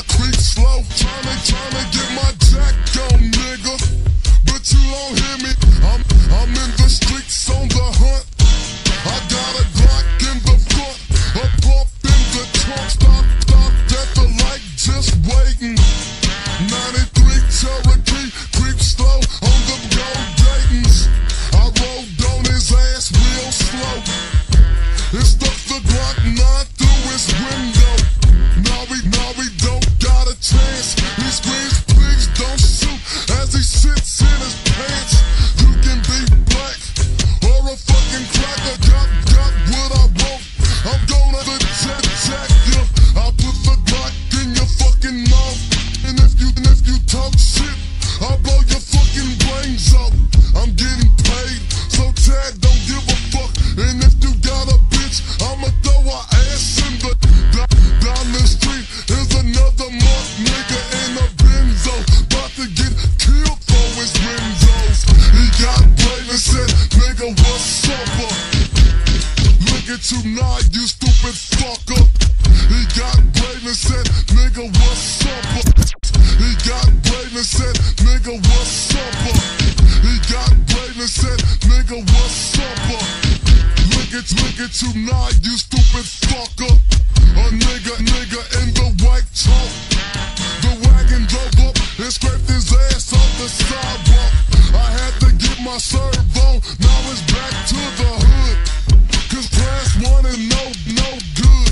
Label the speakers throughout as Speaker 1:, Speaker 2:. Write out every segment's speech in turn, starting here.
Speaker 1: creep slow, tryna get my jack on, nigga. But you don't hear me. I'm in the streets on the hunt. I got a Glock in the front, a pump in the trunk. Stop at the light, just waiting. 93 Cherokee, creep slow on them gold Daytons. I rolled on his ass real slow. It stuck the Glock 9 through his window. Now we don't got a chance. He screams, please don't shoot, as he sits in his pants. You can be black or a fucking cracker. Got what I want. I'm gonna jack you. I put the Glock in your fucking mouth. And if you talk shit, I'll blow your fucking brains out. I'm getting paid, so Chad don't give a fuck. And if you got a bitch, I'ma throw her ass in the down the street. Here's another mark nigga in a benzo, about to get killed for his Renzos. He got brave and said, nigga, what's up? Look at you now, you stupid fucker. He got brave and said, nigga, what's up? He got brave and said, nigga, what's up? He got brave and said, nigga, what's up? Look at you now, you stupid fucker. A nigga in the white chalk. The wagon drove up and scraped his ass off the sidewalk. I had to get my serve on, now it's back to the hood. Cause class 1 and no good.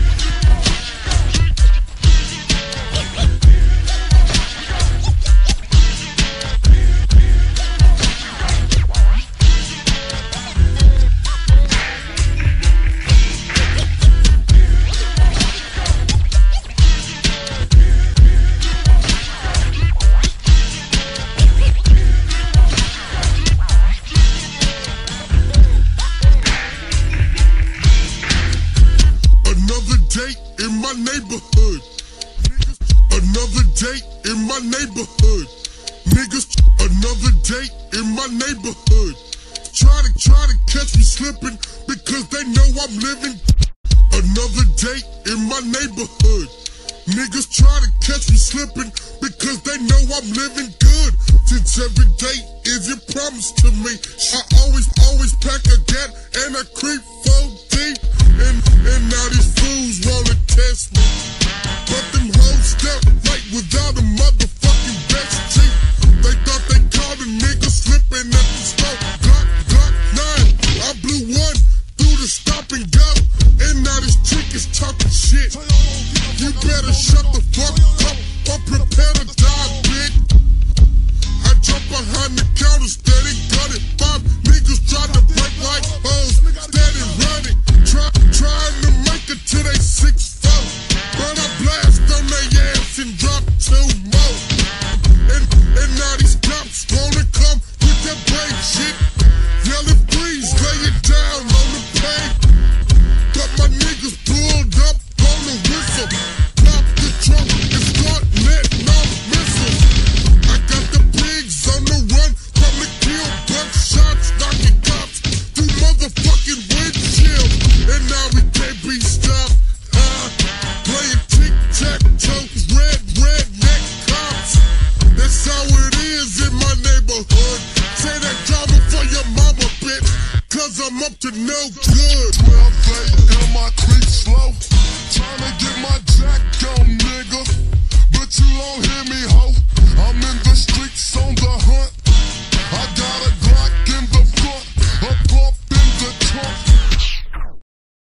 Speaker 1: In my neighborhood, another date in my neighborhood, niggas. Another date in my neighborhood. Try to catch me slipping because they know I'm living. Another date in my neighborhood, niggas try to catch me slipping because they know I'm living good. Since every day is your promise to me, I always pack a gat and I creep 4 deep. And now these fools wanna test me, but